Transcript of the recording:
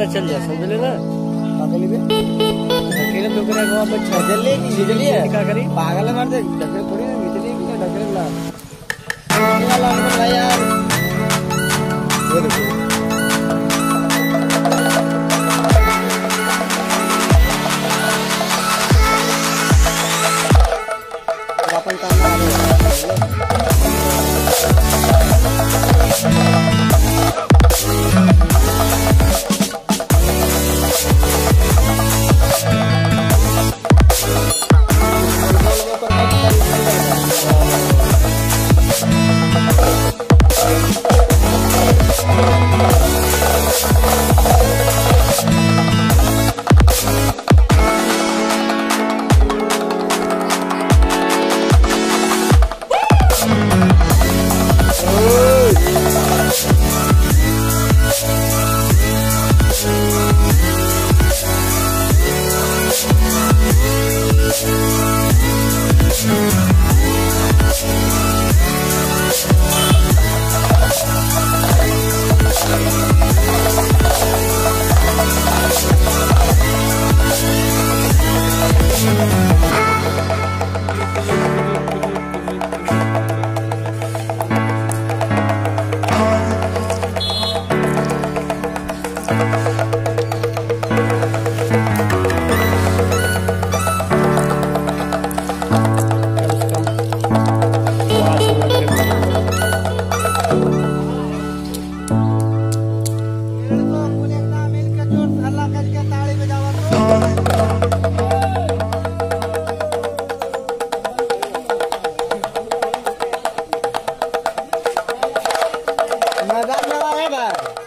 पता चल जाए, समझ लेना। पागल भी अकेले तो करे को बच्चा जल्दी बिजली है क्या करी पागल मार दे ढके थोड़ी ना बिजली की ढके ला भाई यार वो देखो अपन काम आ रहा है मैदान में है।